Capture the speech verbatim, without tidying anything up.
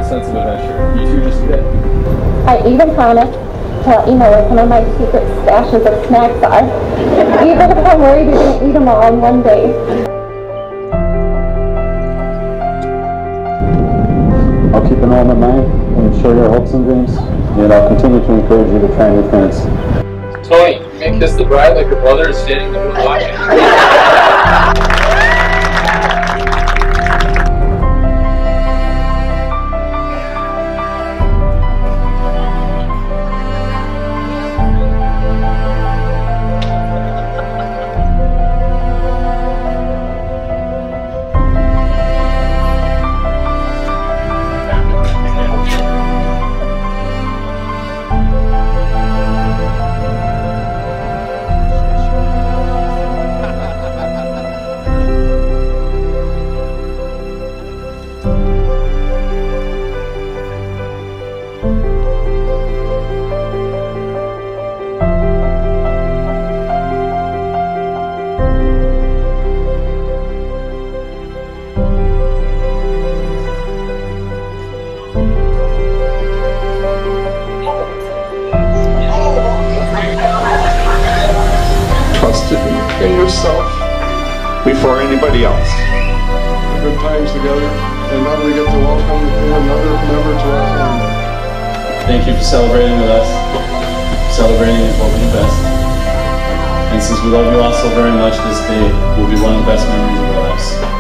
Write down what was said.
sense of adventure. You two just fit. I even promise to let you know where some of my secret stashes of snacks are, even if I'm worried you're going to eat them all in one day. I'll keep an open mind and share your hopes and dreams, and I'll continue to encourage you to try new things. Tony, you may kiss the bride like your brother is standing there watching. In yourself before anybody else. Good times together, and now we get to welcome another member to our family. Thank you for celebrating with us. Celebrating is what we do best. And since we love you all so very much, this day will be one of the best memories of our lives.